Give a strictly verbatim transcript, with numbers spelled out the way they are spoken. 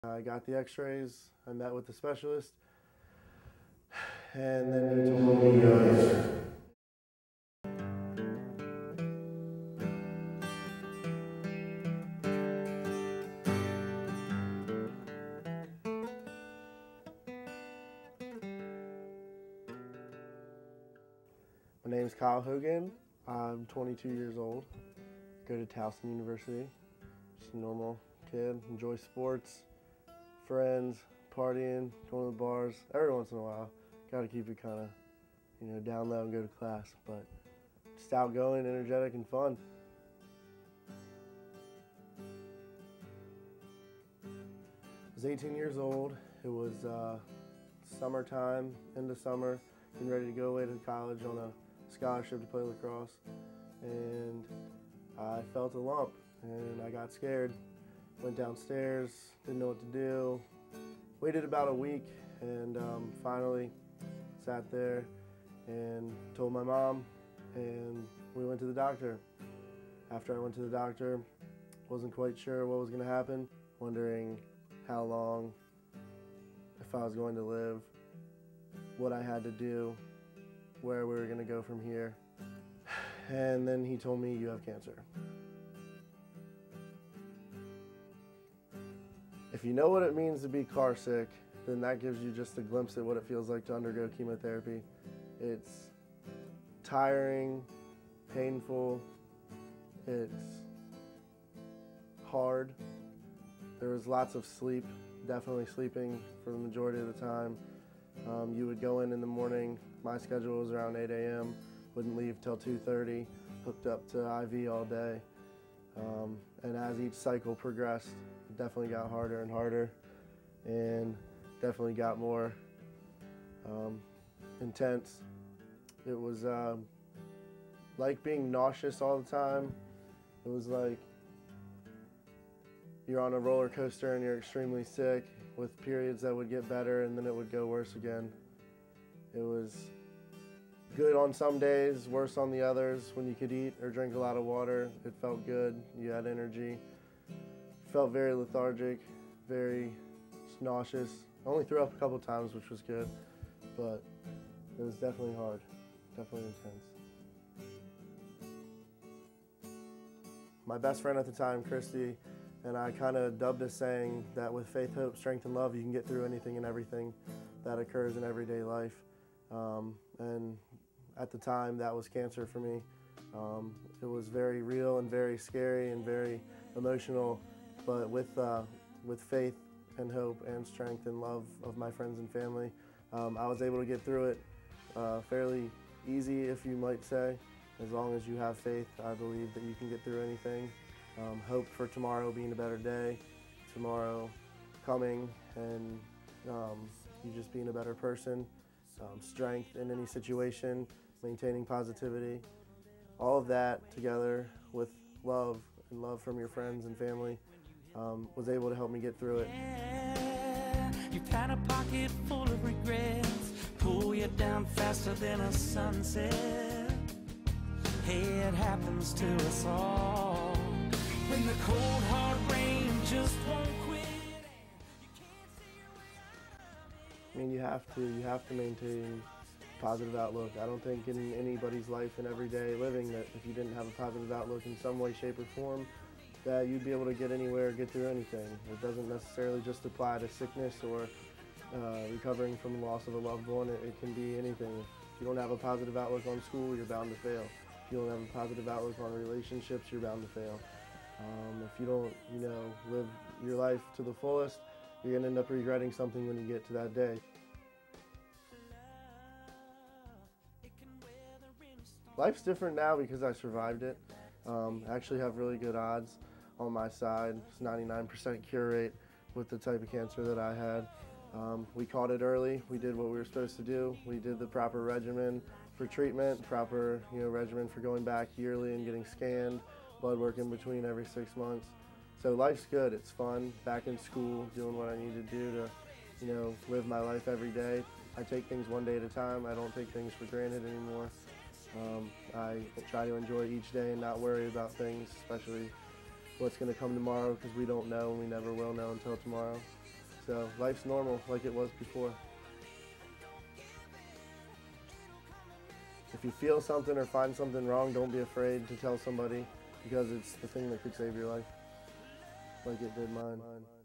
I got the x-rays, I met with the specialist, and then he told me, uh, my name's Kyle Hogan. I'm twenty-two years old. Go to Towson University. Just a normal kid. Enjoy sports, friends, partying, going to the bars. Every once in a while, got to keep it kind of, you know, down low and go to class. But just outgoing, energetic, and fun. I was eighteen years old. It was uh, summertime, end of summer, getting ready to go away to college on a scholarship to play lacrosse, and I felt a lump, and I got scared. Went downstairs, didn't know what to do. Waited about a week, and um, finally sat there and told my mom, and we went to the doctor. After I went to the doctor, wasn't quite sure what was going to happen, wondering how long, if I was going to live, what I had to do, where we were going to go from here. And then he told me, you have cancer. If you know what it means to be car sick, then that gives you just a glimpse at what it feels like to undergo chemotherapy. It's tiring, painful, it's hard. There was lots of sleep, definitely sleeping for the majority of the time. Um, you would go in in the morning, my schedule was around eight A M, wouldn't leave till two thirty, hooked up to I V all day. Um, and as each cycle progressed, it definitely got harder and harder, and definitely got more um, intense. It was uh, like being nauseous all the time. It was like you're on a roller coaster and you're extremely sick, with periods that would get better and then it would go worse again. It was good on some days, worse on the others. When you could eat or drink a lot of water, it felt good, you had energy. Felt very lethargic, very nauseous. I only threw up a couple times, which was good, but it was definitely hard, definitely intense. My best friend at the time, Christy, and I kind of dubbed a saying that with faith, hope, strength, and love, you can get through anything and everything that occurs in everyday life. Um, and at the time, that was cancer for me. Um, it was very real and very scary and very emotional, but with, uh, with faith and hope and strength and love of my friends and family, um, I was able to get through it uh, fairly easy, if you might say. As long as you have faith, I believe that you can get through anything. Um, hope for tomorrow being a better day, tomorrow coming, and um, you just being a better person, um, strength in any situation, maintaining positivity. All of that together with love and love from your friends and family um, was able to help me get through it. Yeah, you've had a pocket full of regrets, pull you down faster than a sunset. Hey, it happens to us all. When the cold hard rain just won't quit. You can't see your... I mean, you have to, you have to maintain a positive outlook. I don't think in anybody's life and everyday living that if you didn't have a positive outlook in some way, shape, or form, that you'd be able to get anywhere, get through anything. It doesn't necessarily just apply to sickness or uh, recovering from the loss of a loved one. It, it can be anything. If you don't have a positive outlook on school, you're bound to fail. If you don't have a positive outlook on relationships, you're bound to fail. Um, if you don't, you know, live your life to the fullest, you're going to end up regretting something when you get to that day. Life's different now because I survived it. Um, I actually have really good odds on my side. It's ninety-nine percent cure rate with the type of cancer that I had. Um, we caught it early. We did what we were supposed to do. We did the proper regimen for treatment, proper you know, regimen for going back yearly and getting scanned, blood work in between every six months. So life's good, it's fun, back in school, doing what I need to do to, you know, live my life every day. I take things one day at a time. I don't take things for granted anymore. Um, I try to enjoy each day and not worry about things, especially what's going to come tomorrow, because we don't know and we never will know until tomorrow. So life's normal like it was before. If you feel something or find something wrong, don't be afraid to tell somebody, because it's the thing that could save your life, like it did mine.